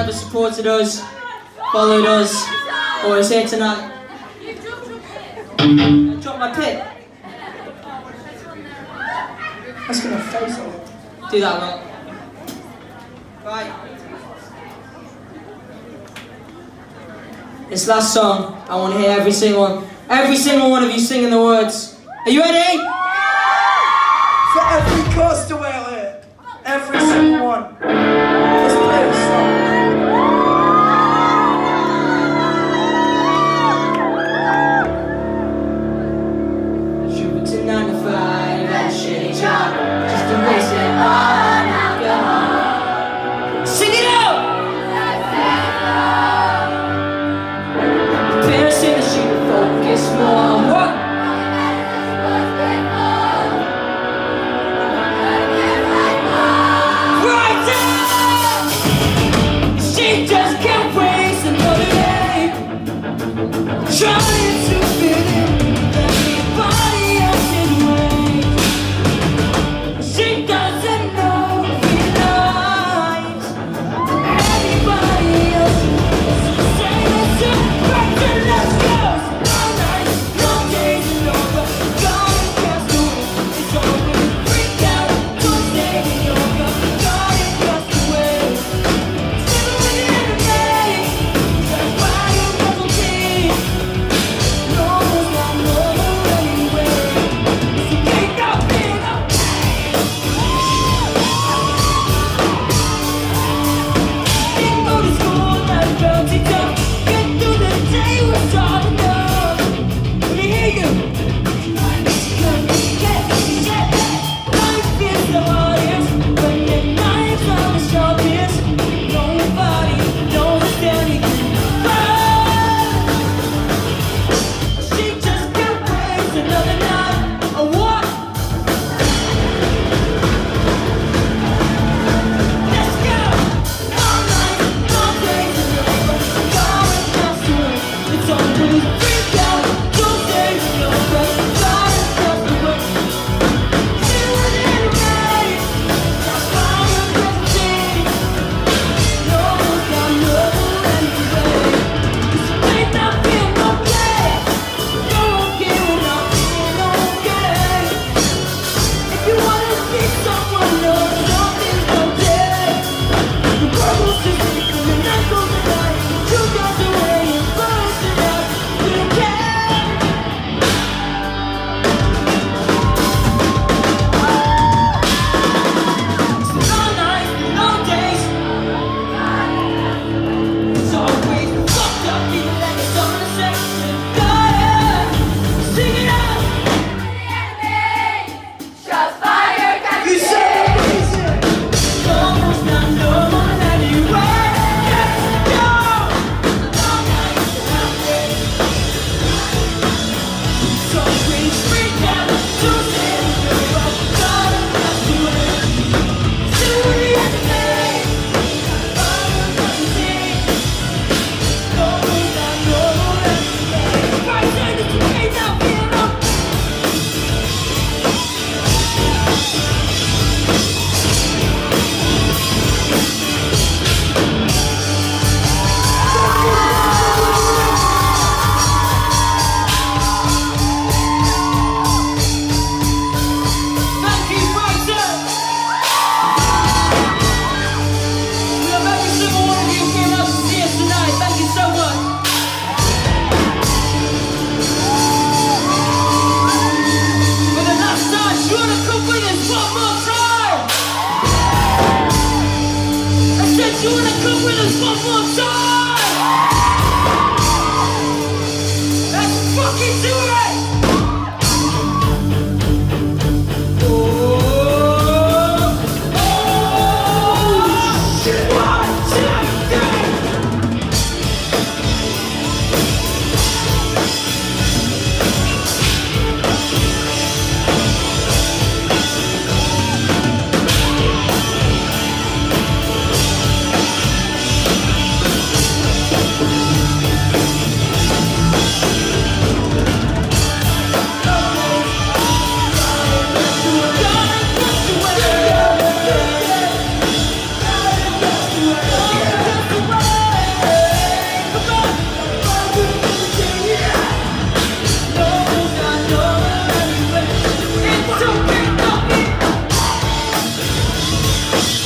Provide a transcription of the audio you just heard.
ever supported us, followed us, or is here tonight. I dropped my pick. That's gonna face it. Do that a lot. Right. This last song, I want to hear every single one of you singing the words. Are you ready? For every Castaway out here, every single one. Let's play this song. Shooting to 9 to 5 at a shitty job, just to waste it on alcohol. Sing it out! Parents in the street focus more on what? Trying to fit in everybody else's way. She doesn't know he lies. Everybody else is the same as her. Back to let's go. All night, no days and over. Gone and Castaway. It's always freak out. Don't stay in your car. Gone and Castaway. Still with the enemy. That's why you never be. Castaway.